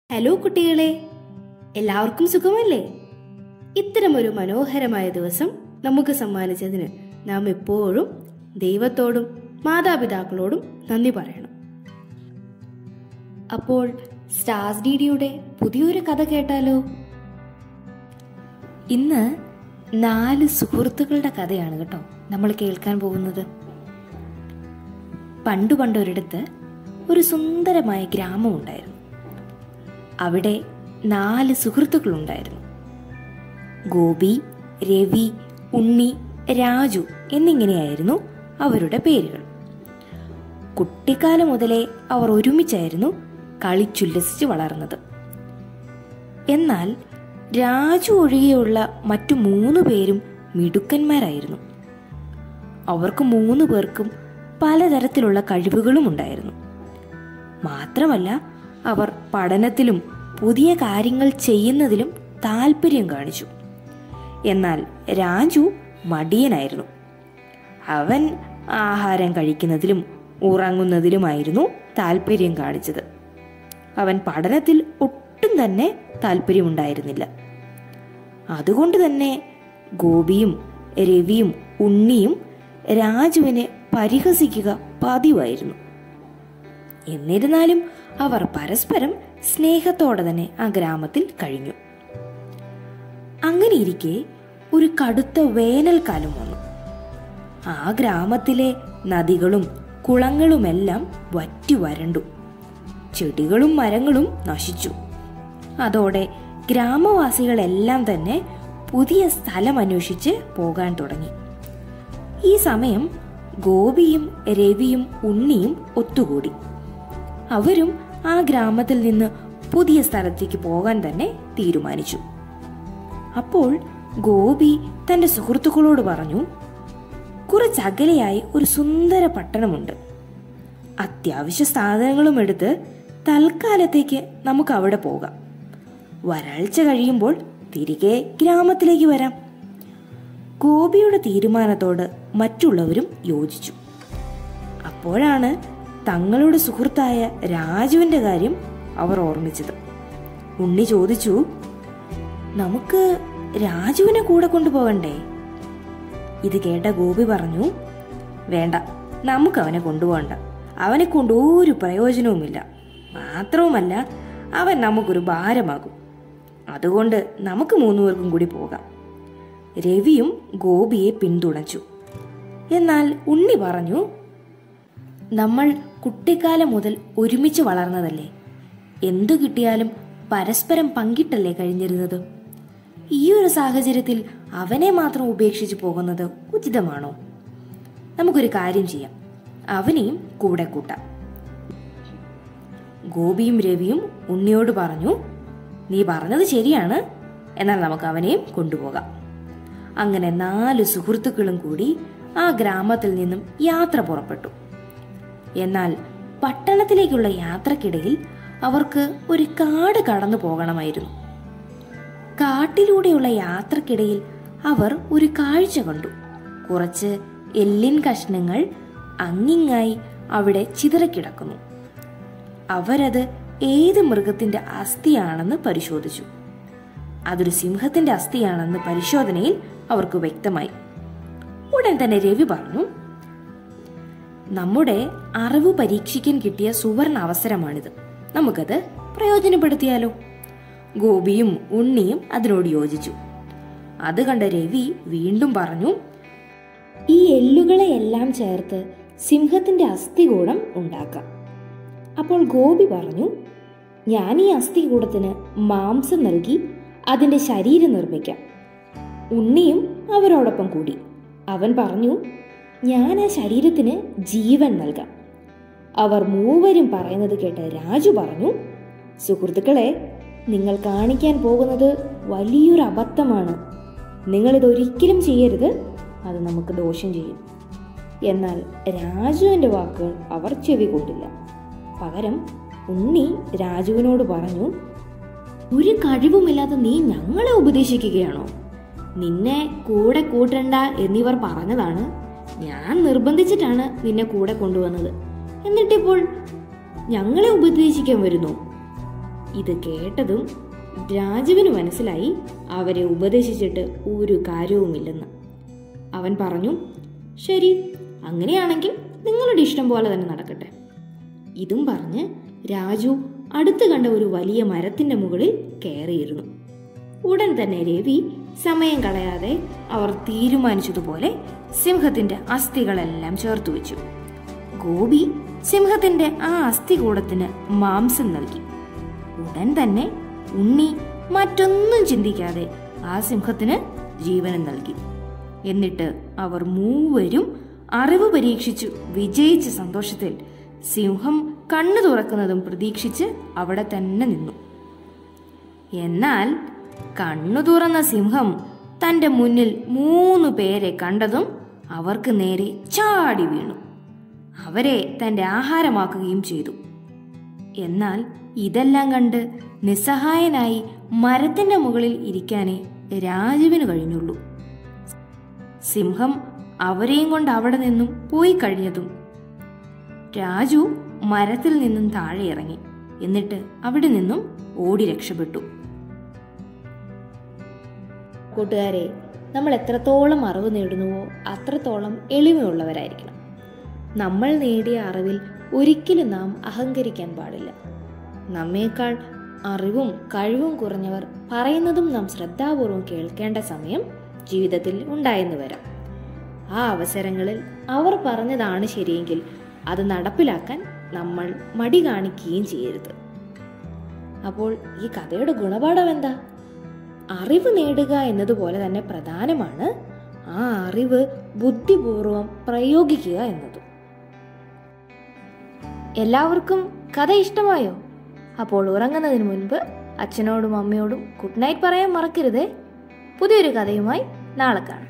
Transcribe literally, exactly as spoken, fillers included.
Hello കുട്ടികളെ, എല്ലാവർക്കും സുഖമല്ലേ? ഇത്തരമൊരു മനോഹരമായ ദിവസം നമുക്ക് സമ്മാനിച്ചതിന് നാം എപ്പോഴും ദൈവത്തോടും മാതാപിതാക്കളോടും നന്ദി പറയണം. അപ്പോൾ സ്റ്റാർസ് ഡിഡിയുടെ പുതിയൊരു കഥ കേട്ടാലോ? ഇന്ന് നാല് സുഹൃത്തുക്കളുടെ കഥയാണ് കേട്ടോ നമ്മൾ കേൾക്കാൻ പോകുന്നത്. പണ്ടു പണ്ടൊരിടത്ത് ഒരു സുന്ദരമായ ഗ്രാമം ഉണ്ടായിരുന്നു. അവിടെ നാല് സുഹൃത്തുക്കളുണ്ടായിരുന്നു. ഗോപി, രവി, ഉണ്ണി, രാജു എന്നിങ്ങനെയായിരുന്നു അവരുടെ പേരുകൾ. കുട്ടിക്കാലം മുതലേ അവർ ഒരുമിച്ചായിരുന്നു കളിച്ചുല്ലസിച്ച് വളർന്നത്. എന്നാൽ രാജു ഒഴികെയുള്ള മറ്റു മൂന്ന് പേരും മിടുക്കന്മാരായിരുന്നു. അവർക്ക് മൂന്ന് പേർക്കും പലതരത്തിലുള്ള കഴിവുകളും ഉണ്ടായിരുന്നു. മാത്രമല്ല, അവർ പഠനത്തിലും പുതിയ കാര്യങ്ങൾ ചെയ്യുന്നതിലും താല്പര്യം കാണിച്ചു. എന്നാൽ രാജു മടിയനായിരുന്നു. അവൻ ആഹാരം കഴിക്കുന്നതിലും ഉറങ്ങുന്നതിലുമായിരുന്നു താല്പര്യം കാണിച്ചത്. അവൻ പഠനത്തിൽ ഒട്ടും തന്നെ താല്പര്യമുണ്ടായിരുന്നില്ല. അതുകൊണ്ട് തന്നെ ഗോപിയും രവിയും ഉണ്ണിയും രാജുവിനെ പരിഹസിക്കുക പതിവായിരുന്നു. എന്നിരുന്നാലും അവർ പരസ്പരം സ്നേഹത്തോടെ തന്നെ ആ ഗ്രാമത്തിൽ കഴിഞ്ഞു. അങ്ങനെയിരിക്കെ ഒരു കടുത്ത വേനൽക്കാലം വന്നു. ആ ഗ്രാമത്തിലെ നദികളും കുളങ്ങളുമെല്ലാം വറ്റി വരണ്ടു. ചെടികളും മരങ്ങളും നശിച്ചു. അതോടെ ഗ്രാമവാസികളെല്ലാം തന്നെ പുതിയ സ്ഥലം അന്വേഷിച്ച് പോകാൻ തുടങ്ങി. ഈ സമയം ഗോപിയും രവിയും ഉണ്ണിയും ഒത്തുകൂടി. അവരും ആ ഗ്രാമത്തിൽ നിന്ന് പുതിയ സ്ഥലത്തേക്ക് പോകാൻ തന്നെ തീരുമാനിച്ചു. അപ്പോൾ ഗോപി തന്റെ സുഹൃത്തുക്കളോട് പറഞ്ഞു, കുറച്ചകലെയായി ഒരു സുന്ദര പട്ടണമുണ്ട്. അത്യാവശ്യ സാധനങ്ങളും എടുത്ത് തൽക്കാലത്തേക്ക് നമുക്ക് അവിടെ പോകാം. വരൾച്ച കഴിയുമ്പോൾ തിരികെ ഗ്രാമത്തിലേക്ക് വരാം. ഗോപിയുടെ തീരുമാനത്തോട് മറ്റുള്ളവരും യോജിച്ചു. അപ്പോഴാണ് തങ്ങളുടെ സുഹൃത്തായ രാജുവിന്റെ കാര്യം അവർ ഓർമ്മിച്ചത്. ഉണ്ണി ചോദിച്ചു, നമുക്ക് രാജുവിനെ കൂടെ കൊണ്ടുപോകണ്ടേ? ഇത് കേട്ട ഗോപി പറഞ്ഞു, വേണ്ട, നമുക്ക് അവനെ കൊണ്ടുപോകണ്ട. അവനെ കൊണ്ട് ഒരു പ്രയോജനവുമില്ല. മാത്രവുമല്ല, അവൻ നമുക്കൊരു ഭാരമാകും. അതുകൊണ്ട് നമുക്ക് മൂന്നുപേർക്കും കൂടി പോകാം. രവിയും ഗോപിയെ പിന്തുണച്ചു. എന്നാൽ ഉണ്ണി പറഞ്ഞു, നമ്മൾ കുട്ടിക്കാലം മുതൽ ഒരുമിച്ച് വളർന്നതല്ലേ. എന്തു കിട്ടിയാലും പരസ്പരം പങ്കിട്ടല്ലേ കഴിഞ്ഞിരുന്നത്. ഈ ഒരു സാഹചര്യത്തിൽ അവനെ മാത്രം ഉപേക്ഷിച്ചു പോകുന്നത് ഉചിതമാണോ? നമുക്കൊരു കാര്യം ചെയ്യാം, അവനെയും കൂടെ കൂട്ടാം. ഗോപിയും രവിയും ഉണ്ണിയോട് പറഞ്ഞു, നീ പറഞ്ഞത് ശരിയാണ്, എന്നാൽ നമുക്ക് അവനെയും കൊണ്ടുപോകാം. അങ്ങനെ നാല് സുഹൃത്തുക്കളും കൂടി ആ ഗ്രാമത്തിൽ നിന്നും യാത്ര പുറപ്പെട്ടു. എന്നാൽ പട്ടണത്തിലേക്കുള്ള യാത്രക്കിടയിൽ അവർക്ക് ഒരു കാട് കടന്നു പോകണമായിരുന്നു. കാട്ടിലൂടെയുള്ള യാത്രക്കിടയിൽ അവർ ഒരു കാഴ്ച കണ്ടു. കുറച്ച് എല്ലിൻ കഷ്ണങ്ങൾ അങ്ങിങ്ങായി അവിടെ ചിതറിക്കിടക്കുന്നു. അവരത് ഏത് മൃഗത്തിന്റെ അസ്ഥിയാണെന്ന് പരിശോധിച്ചു. അതൊരു സിംഹത്തിന്റെ അസ്ഥിയാണെന്ന് പരിശോധനയിൽ അവർക്ക് വ്യക്തമായി. ഉടൻ തന്നെ രവി പറഞ്ഞു, നമ്മുടെ അറിവ് പരീക്ഷിക്കാൻ കിട്ടിയ സുവർണ അവസരമാണിത്. നമുക്കത് പ്രയോജനപ്പെടുത്തിയാലോ? ഗോപിയും ഉണ്ണിയും അതിനോട് യോജിച്ചു. അത് കണ്ട രവി വീണ്ടും പറഞ്ഞു, ഈ എല്ലുകളെയെല്ലാം ചേർത്ത് സിംഹത്തിന്റെ അസ്ഥികൂടം ഉണ്ടാക്കാം. അപ്പോൾ ഗോപി പറഞ്ഞു, ഞാൻ ഈ അസ്ഥികൂടത്തിന് മാംസം നൽകി അതിന്റെ ശരീരം നിർമ്മിക്കാം. ഉണ്ണിയും അവരോടൊപ്പം കൂടി. അവൻ പറഞ്ഞു, ഞാൻ ആ ശരീരത്തിന് ജീവൻ നൽകാം. അവർ മൂവരും പറയുന്നത് കേട്ട് രാജു പറഞ്ഞു, സുഹൃത്തുക്കളെ, നിങ്ങൾ കാണിക്കാൻ പോകുന്നത് വലിയൊരു അബദ്ധമാണ്. നിങ്ങളിതൊരിക്കലും ചെയ്യരുത്, അത് നമുക്ക് ദോഷം ചെയ്യും. എന്നാൽ രാജുവിന്റെ വാക്കുകൾ അവർ ചെവി കൊണ്ടില്ല. പകരം ഉണ്ണി രാജുവിനോട് പറഞ്ഞു, ഒരു കഴിവുമില്ലാത്ത നീ ഞങ്ങളെ ഉപദേശിക്കുകയാണോ? നിന്നെ കൂടെ കൂട്ടണ്ട എന്നിവർ പറഞ്ഞതാണ്. ഞാൻ നിർബന്ധിച്ചിട്ടാണ് നിന്നെ കൂടെ കൊണ്ടുവന്നത്. എന്നിട്ടിപ്പോൾ ഞങ്ങളെ ഉപദേശിക്കാൻ വരുന്നു. ഇത് കേട്ടതും രാജുവിന് മനസ്സിലായി അവരെ ഉപദേശിച്ചിട്ട് ഒരു കാര്യവുമില്ലെന്ന്. അവൻ പറഞ്ഞു, ശരി, അങ്ങനെയാണെങ്കിൽ നിങ്ങളുടെ ഇഷ്ടം പോലെ തന്നെ നടക്കട്ടെ. ഇതും പറഞ്ഞ് രാജു അടുത്ത് കണ്ട ഒരു വലിയ മരത്തിന്റെ മുകളിൽ കയറിയിരുന്നു. ഉടൻ തന്നെ രവി സമയം കളയാതെ അവർ തീരുമാനിച്ചതുപോലെ സിംഹത്തിന്റെ അസ്ഥികളെല്ലാം ചേർത്തു വെച്ചു. ഗോപി സിംഹത്തിന്റെ ആ അസ്ഥികൂടത്തിന് മാംസം നൽകി. ഉടൻ തന്നെ ഉണ്ണി മറ്റൊന്നും ചിന്തിക്കാതെ ആ സിംഹത്തിന് ജീവനം നൽകി. എന്നിട്ട് അവർ മൂവരും അറിവ് പരീക്ഷിച്ചു വിജയിച്ച സന്തോഷത്തിൽ സിംഹം കണ്ണു തുറക്കുന്നതും പ്രതീക്ഷിച്ച് അവിടെ തന്നെ നിന്നു. എന്നാൽ കണ്ണു തുറന്ന സിംഹം തന്റെ മുന്നിൽ മൂന്ന് പേരെ കണ്ടതും അവർക്ക് നേരെ ചാടി വീണു. അവരെ തന്റെ ആഹാരമാക്കുകയും ചെയ്തു. എന്നാൽ ഇതെല്ലാം കണ്ട് നിസ്സഹായനായി മരത്തിന്റെ മുകളിൽ ഇരിക്കാനേ രാജുവിന് കഴിഞ്ഞുള്ളൂ. സിംഹം അവരെയും കൊണ്ട് അവിടെ നിന്നും പോയി കഴിഞ്ഞതും രാജു മരത്തിൽ നിന്നും താഴെ ഇറങ്ങി. എന്നിട്ട് അവിടെ നിന്നും ഓടി രക്ഷപ്പെട്ടു. കൂട്ടുകാരെ, നമ്മൾ എത്രത്തോളം അറിവ് നേടുന്നുവോ അത്രത്തോളം എളിമയുള്ളവരായിരിക്കണം. നമ്മൾ നേടിയ അറിവിൽ ഒരിക്കലും നാം അഹങ്കരിക്കാൻ പാടില്ല. നമ്മേക്കാൾ അറിവും കഴിവും കുറഞ്ഞവർ പറയുന്നതും നാം ശ്രദ്ധാപൂർവം കേൾക്കേണ്ട സമയം ജീവിതത്തിൽ ഉണ്ടായെന്ന് വരാം. ആ അവസരങ്ങളിൽ അവർ പറഞ്ഞതാണ് ശരിയെങ്കിൽ അത് നടപ്പിലാക്കാൻ നമ്മൾ മടി കാണിക്കുകയും ചെയ്യരുത്. അപ്പോൾ ഈ കഥയുടെ ഗുണപാഠം എന്താ? അറിവ് നേടുക എന്നതുപോലെ തന്നെ പ്രധാനമാണ് ആ അറിവ് ബുദ്ധിപൂർവം പ്രയോഗിക്കുക എന്നതും. എല്ലാവർക്കും കഥ ഇഷ്ടമായോ? അപ്പോൾ ഉറങ്ങുന്നതിന് മുൻപ് അച്ഛനോടും അമ്മയോടും ഗുഡ് നൈറ്റ് പറയാൻ മറക്കരുതേ. പുതിയൊരു കഥയുമായി നാളെ കാണാം.